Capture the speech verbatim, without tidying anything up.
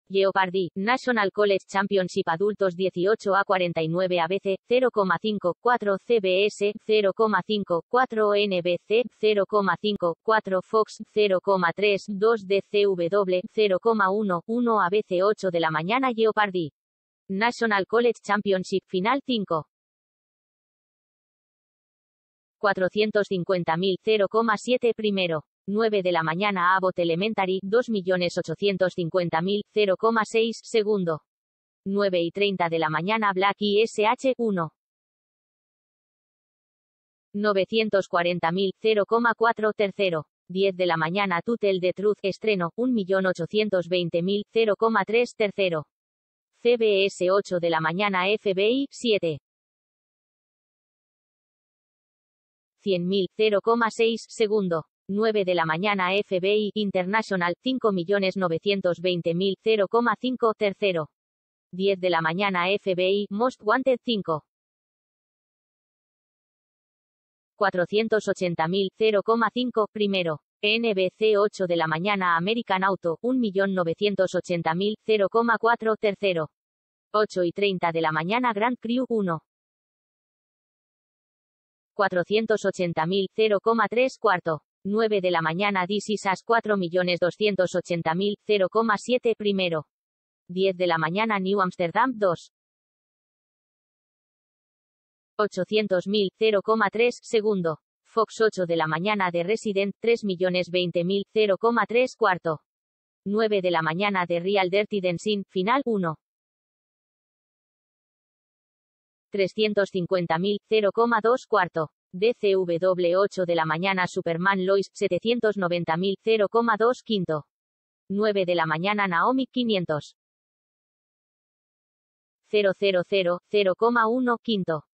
Jeopardy! National College Championship Adultos dieciocho a cuarenta y nueve A B C, cero coma cincuenta y cuatro C B S, cero coma cincuenta y cuatro N B C, cero coma cincuenta y cuatro Fox, cero coma treinta y dos D C W, cero coma uno A B C ocho de la mañana Jeopardy! National College Championship Final cinco. cuatrocientos cincuenta mil, cero coma siete primero. nueve de la mañana Abbott Elementary, dos millones ochocientos cincuenta mil, cero coma seis segundo. nueve y treinta de la mañana Black I S H uno. novecientos cuarenta mil, cero coma cuatro tercero. diez de la mañana To Tell the Truth estreno, un millón ochocientos veinte mil, cero coma tres tercero. C B S ocho de la mañana F B I, siete. cien mil, cero coma seis segundo. nueve de la mañana F B I International, cinco millones novecientos veinte mil, cero coma cinco tercero. diez de la mañana F B I Most Wanted cinco. cuatrocientos ochenta mil, cero coma cinco primero. N B C ocho de la mañana American Auto, un millón novecientos ochenta mil, cero coma cuatro tercero. ocho y treinta de la mañana Grand Crew uno. cuatrocientos ochenta mil, cero coma tres cuarto. nueve de la mañana This Is Us cuatro millones doscientos ochenta mil, cero coma siete primero. diez de la mañana New Amsterdam dos. ochocientos mil, cero coma tres segundo. Fox ocho de la mañana The Resident, tres millones veinte mil, cero coma tres cuarto. nueve de la mañana The Real Dirty Dancing, final uno. trescientos cincuenta mil, cero coma dos cuarto. D C W ocho de la mañana Superman Lois, setecientos noventa mil, cero coma dos quinto. nueve de la mañana Naomi, quinientos. cero cero cero, cero coma uno quinto.